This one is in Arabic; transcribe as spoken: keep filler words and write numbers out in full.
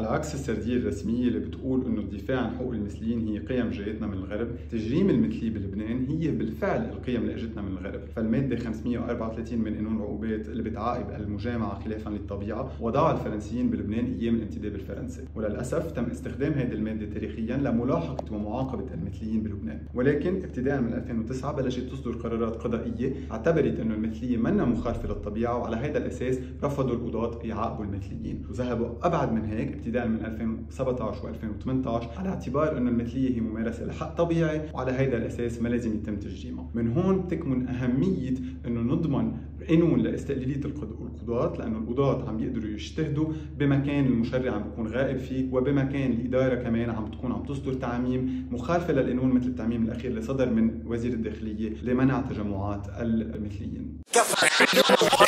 على عكس السردية الرسمية اللي بتقول إنه الدفاع عن حقوق المثليين هي قيم جايتنا من الغرب، تجريم المثلية بلبنان هي بالفعل القيم اللي اجتنا من الغرب. فالمادة خمسمئة وأربعة وثلاثين من قانون العقوبات اللي بتعاقب المجامعة خلافا للطبيعة وضعها الفرنسيين بلبنان أيام الانتداب الفرنسي، وللأسف تم استخدام هذه المادة تاريخيا لملاحقة ومعاقبة المثليين بلبنان. ولكن ابتداء من ألفين وتسعة بلشت تصدر قرارات قضائية اعتبرت إنه المثلية منا مخالفة للطبيعة، وعلى هذا الأساس رفضوا القضاة يعاقبوا المثليين، وذهبوا أبعد من هيك ابتداء من ألفين وسبعة عشر وألفين وثمانية عشر على اعتبار إنه المثلية هي ممارسة لحق طبيعي، وعلى هذا الأساس ما لازم يتم تجريمها. من هون تكمن أهمية إنه نضمن قانون لاستقلالية القضاة، لأنه القضاة عم يقدروا يجتهدوا بمكان المشرع عم بيكون غائب فيه، وبمكان الإدارة كمان عم بتكون عم تصدر تعميم مخالفة للقانون، مثل التعميم الأخير اللي صدر من وزير الداخلية لمنع تجمعات المثليين.